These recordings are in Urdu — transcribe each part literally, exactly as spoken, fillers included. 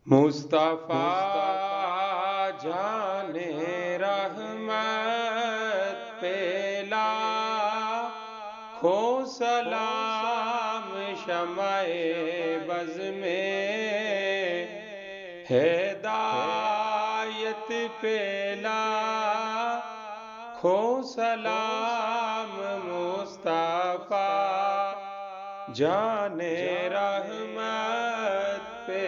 مصطفیٰ جان رحمت پہ لاکھوں سلام، شمع بز میں ہدایت پہ لاکھوں سلام، مصطفیٰ جان رحمت پہ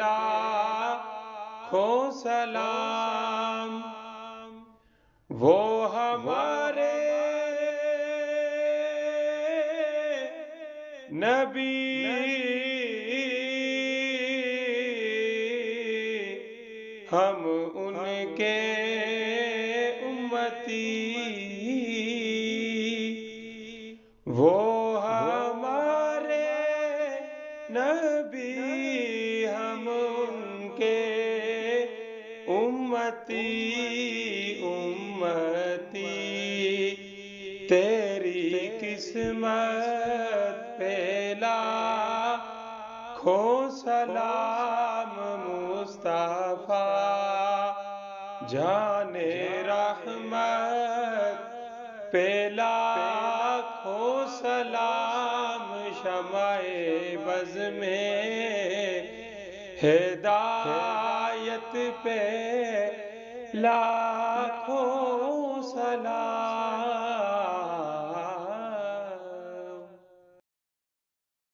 لاکھوں سلام۔ وہ ہمارے نبی ہم ان کے امتی، وہ ہمارے نبی ہم ان کے امتی، امتی تیری قسمت پہ لاکھوں سلام، مصطفیٰ جان رحمت پہ لاکھوں سلام، شمع بز میں ہدایت پہ لاکھوں سلام۔